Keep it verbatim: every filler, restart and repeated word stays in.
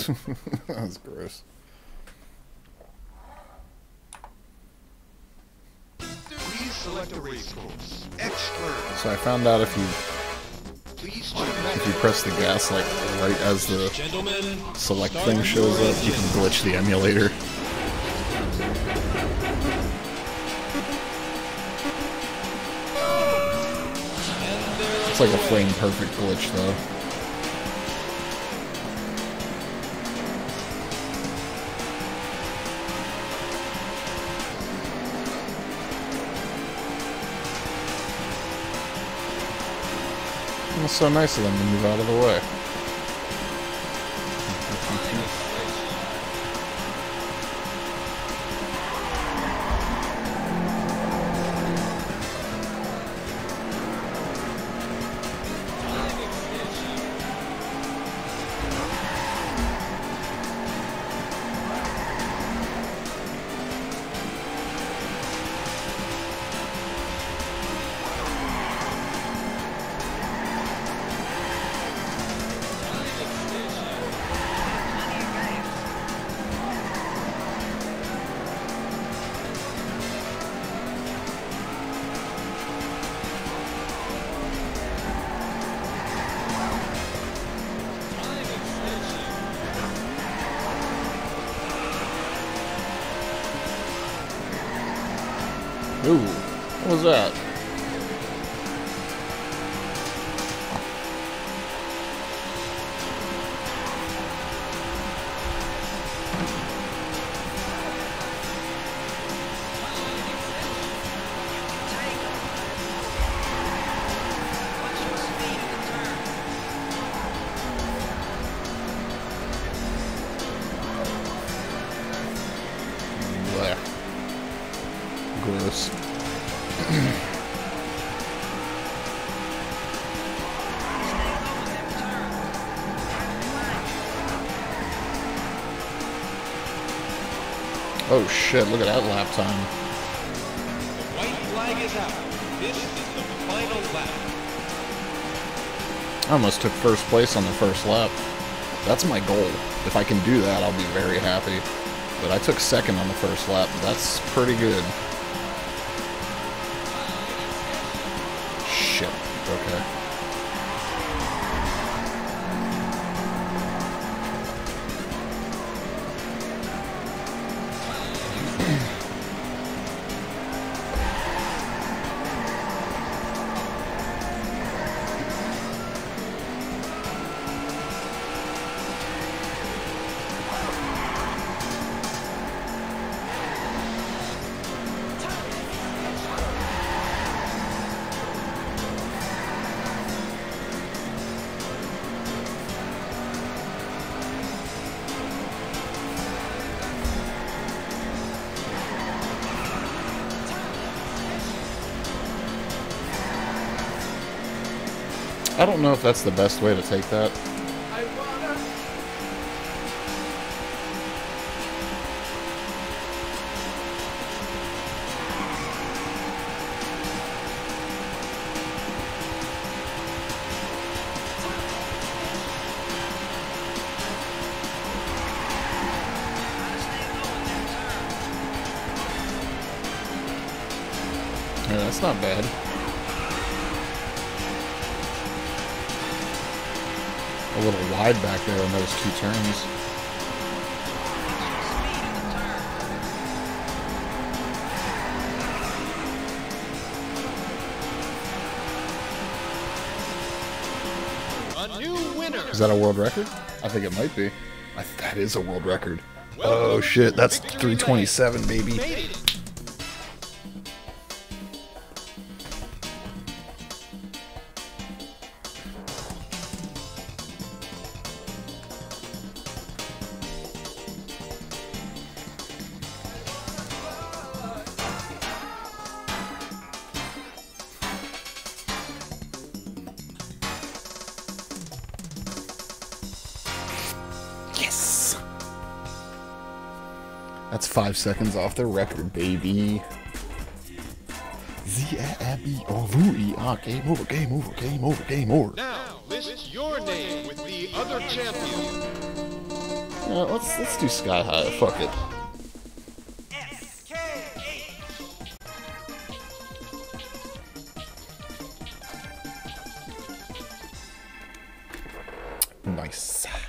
That was gross. Please select a race course. Expert. So I found out if you Please if you press the gas like right as the select thing shows up, you can glitch the emulator. It's like a frame perfect glitch though. It's so nice of them to move out of the way. Ooh, what was that? Blech. Gross. Oh shit, look at that lap time. The white flag is out. This is the final lap. I almost took first place on the first lap. That's my goal. If I can do that, I'll be very happy. But I took second on the first lap. That's pretty good. Shit. Okay. I don't know if that's the best way to take that. Yeah, that's not bad. A little wide back there on those two turns. A new winner. Is that a world record? I think it might be. I th that is a world record. Oh shit, that's three twenty-seven, baby. Yes! That's five seconds off the record, baby. Z A B O V E R. Game over, game over, game over, game over. Now, list your name with the other champion. Yeah, let's let's do Sky High. Fuck it. Nice.